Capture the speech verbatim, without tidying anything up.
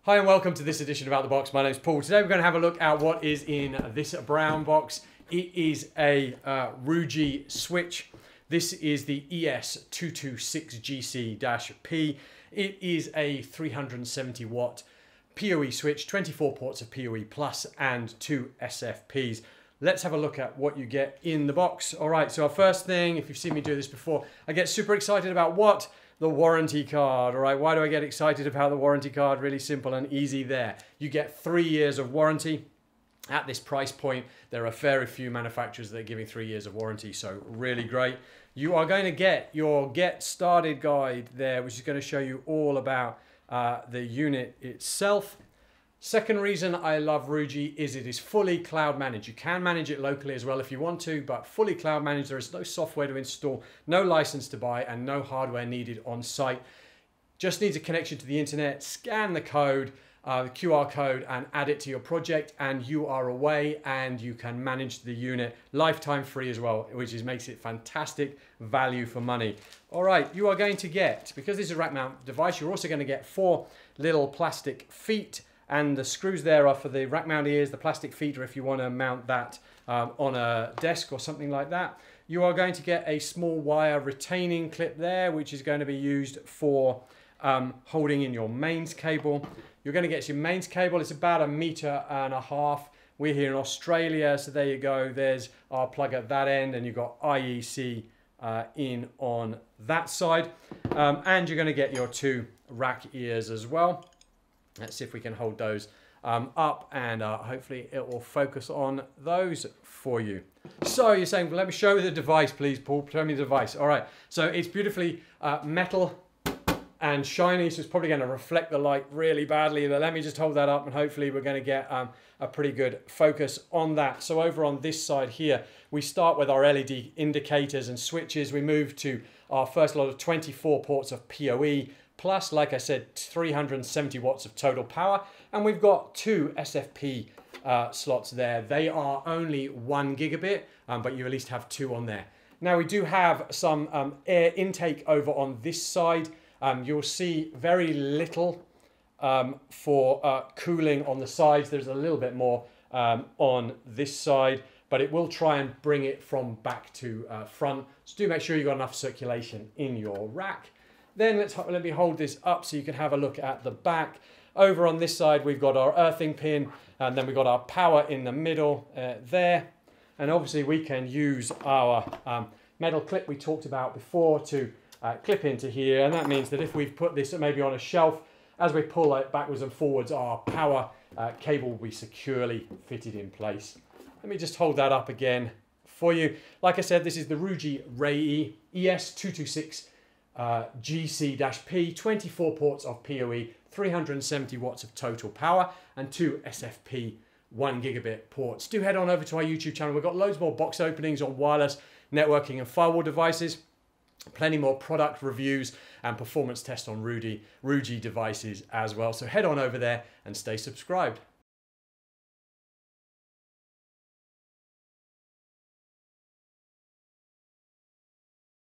Hi and welcome to this edition of Out the Box. My name's Paul. Today we're going to have a look at what is in this brown box. It is a uh, Ruijie switch. This is the E S two two six G C P. It is a three hundred seventy watt PoE switch, twenty-four ports of PoE plus and two S F Ps. Let's have a look at what you get in the box. All right, so our first thing, if you've seen me do this before, I get super excited about what? The warranty card. All right, why do I get excited about the warranty card? Really simple and easy there. You get three years of warranty. At this price point, there are very few manufacturers that are giving three years of warranty, so really great. You are going to get your Get Started guide there, which is going to show you all about uh, the unit itself. Second reason I love Ruijie is it is fully cloud managed. You can manage it locally as well if you want to, but fully cloud managed. There is no software to install, no license to buy, and no hardware needed on site. Just needs a connection to the internet, scan the code, uh, the Q R code, and add it to your project, and you are away, and you can manage the unit lifetime free as well, which is, makes it fantastic value for money. All right, you are going to get, because this is a rack mount device, you're also going to get four little plastic feet. And the screws there are for the rack mount ears, the plastic feet are if you want to mount that um, on a desk or something like that. You are going to get a small wire retaining clip there, which is going to be used for um, holding in your mains cable. You're going to get your mains cable. It's about a meter and a half. We're here in Australia, so there you go. There's our plug at that end, and you've got I E C uh, in on that side. Um, and you're going to get your two rack ears as well. Let's see if we can hold those um, up, and uh, hopefully it will focus on those for you. So you're saying, well, let me show you the device, please, Paul. Show me the device. All right. So it's beautifully uh, metal and shiny, so it's probably going to reflect the light really badly. But let me just hold that up, and hopefully we're going to get um, a pretty good focus on that. So over on this side here, we start with our L E D indicators and switches. We move to our first lot of twenty-four ports of PoE. Plus, like I said, three hundred seventy watts of total power. And we've got two S F P uh, slots there. They are only one gigabit, um, but you at least have two on there. Now, we do have some um, air intake over on this side. Um, you'll see very little um, for uh, cooling on the sides. There's a little bit more um, on this side, but it will try and bring it from back to uh, front. So do make sure you've got enough circulation in your rack. Then let's let me hold this up so you can have a look at the back. Over on this side, we've got our earthing pin, and then we've got our power in the middle uh, there. And obviously we can use our um, metal clip we talked about before to uh, clip into here. And that means that if we've put this maybe on a shelf, as we pull it backwards and forwards, our power uh, cable will be securely fitted in place. Let me just hold that up again for you. Like I said, this is the Ruijie Reyee E S two two six G C P, twenty-four ports of PoE, three hundred seventy watts of total power, and two S F P one gigabit ports. Do head on over to our YouTube channel. We've got loads more box openings on wireless networking and firewall devices, plenty more product reviews and performance tests on Ruijie, Ruijie devices as well. So head on over there and stay subscribed.